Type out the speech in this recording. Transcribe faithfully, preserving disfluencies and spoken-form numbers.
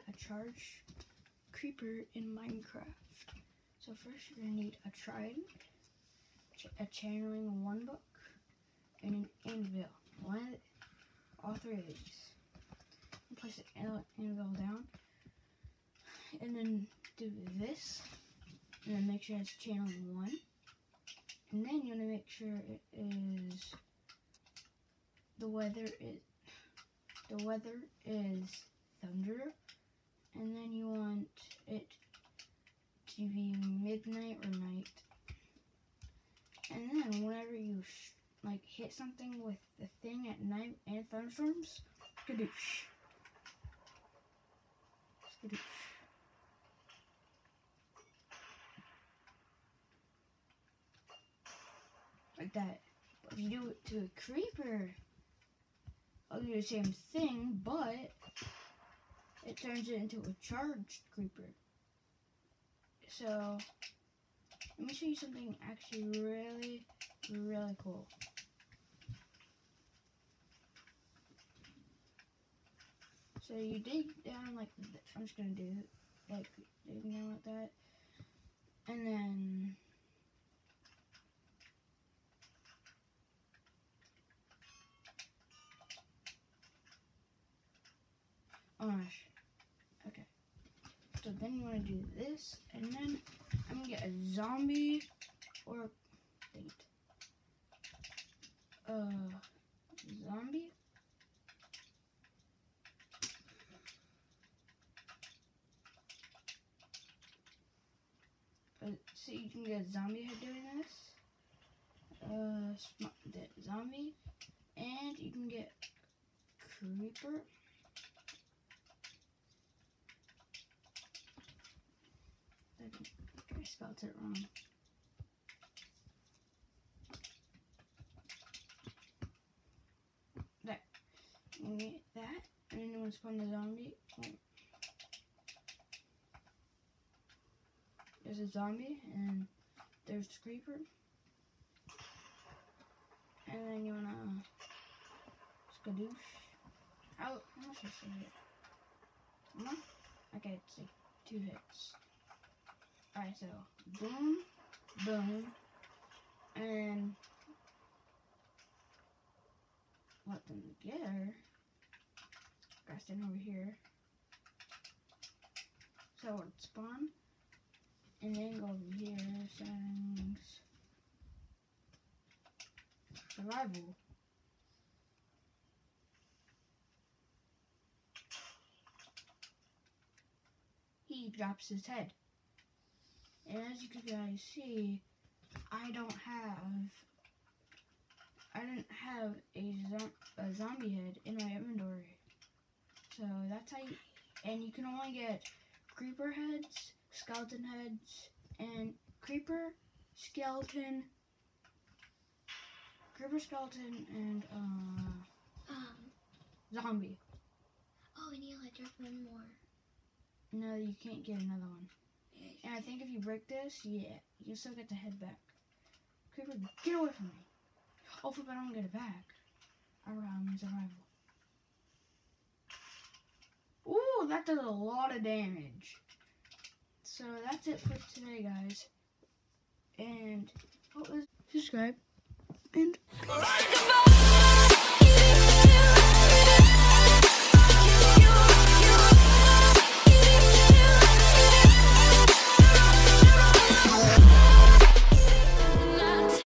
a charged creeper in Minecraft. So first you're going to need a trident, a channeling one book, and an anvil. One of the, all three of these. And place the anvil down, and then do this, and then make sure it's channeling one. And then you want to make sure it is the weather is the weather is thunder, and then you want it to be midnight or night. And then whenever you sh like hit something with the thing at night and thunderstorms, skadoosh, skadoosh. Like that. But if you do it to a creeper, I'll do the same thing, but it turns it into a charged creeper. So let me show you something actually really, really cool. So you dig down like th I'm just gonna do like digging down like that, and then oh gosh, okay. So then you want to do this, and then I'm gonna get a zombie or wait, uh, zombie. Uh, so you can get a zombie head doing this. Uh, the zombie, and you can get creeper. I spelled it wrong. That. You get that, and then you want to spawn the zombie. Oh. There's a zombie, and there's the creeper. And then you wanna skadoosh. How, how much is it? One? Okay, let's see. Two hits. Alright, so boom, boom, and let them together. Gotta stand over here. So it spawn, and then go over here, settings, survival. He drops his head. And as you can guys see, I don't have, I didn't have a, zo a zombie head in my inventory. So that's how you, and you can only get creeper heads, skeleton heads, and creeper, skeleton, creeper, skeleton, and uh, um, zombie. Oh, and you like drop one more. No, you can't get another one. And I think if you break this, yeah, you can still get the head back. Creeper, get away from me. Oh, but I don't get it back. Around survival. Ooh, that does a lot of damage. So that's it for today, guys. And what was subscribe and